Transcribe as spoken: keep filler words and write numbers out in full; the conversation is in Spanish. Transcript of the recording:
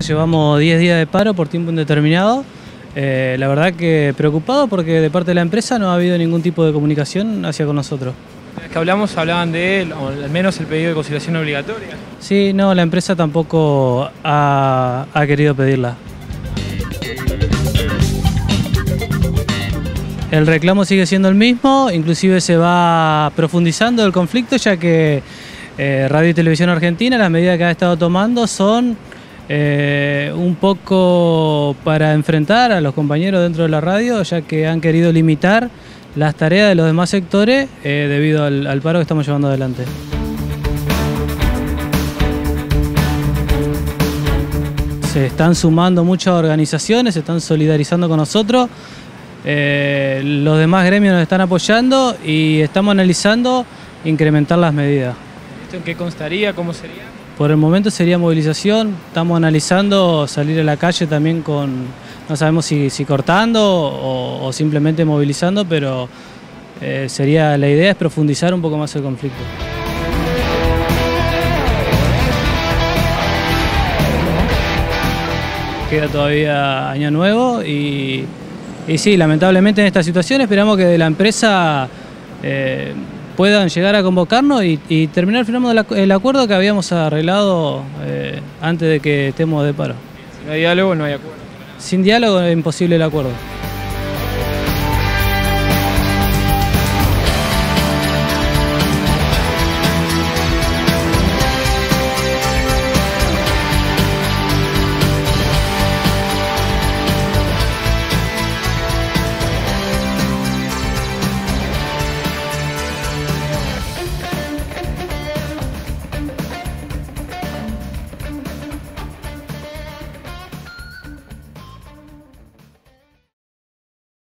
Llevamos diez días de paro por tiempo indeterminado. Eh, la verdad que preocupado porque de parte de la empresa no ha habido ningún tipo de comunicación hacia con nosotros. La vez que hablamos hablaban de él, o al menos el pedido de conciliación obligatoria. Sí, no, la empresa tampoco ha, ha querido pedirla. El reclamo sigue siendo el mismo, inclusive se va profundizando el conflicto, ya que eh, Radio y Televisión Argentina, las medidas que ha estado tomando son eh, un poco para enfrentar a los compañeros dentro de la radio, ya que han querido limitar las tareas de los demás sectores eh, debido al, al paro que estamos llevando adelante. Se están sumando muchas organizaciones, se están solidarizando con nosotros. Eh, los demás gremios nos están apoyando y estamos analizando incrementar las medidas. ¿Esto en qué constaría? ¿Cómo sería? Por el momento sería movilización, estamos analizando salir a la calle también con, no sabemos si, si cortando o, o simplemente movilizando, pero eh, sería, la idea es profundizar un poco más el conflicto. Queda todavía año nuevo y Y sí, lamentablemente en esta situación esperamos que de la empresa eh, puedan llegar a convocarnos y, y terminar firmando el, el acuerdo que habíamos arreglado eh, antes de que estemos de paro. Si no hay diálogo, no hay acuerdo. Sin diálogo es imposible el acuerdo.